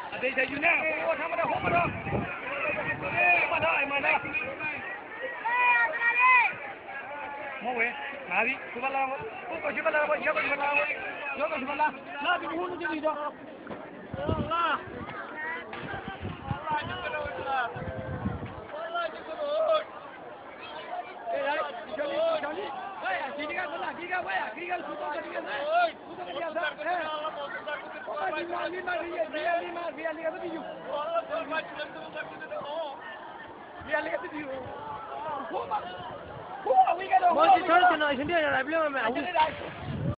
Ada saya juga. Oh, sama dah, sama dah. Mana, mana? Mau weh, nabi, sebelah, kau sebelah, siapa sebelah? Siapa sebelah? Nabi bunuh jadi dah. Allah. Allah juga. Allah juga. Johnny. Kiri kan mana? Kiri kan mana? Kiri kan sudah kiri kan. Sudah kiri kan. Lima lihat tu. Lihat tu. Masih cari cina, sini ada belum?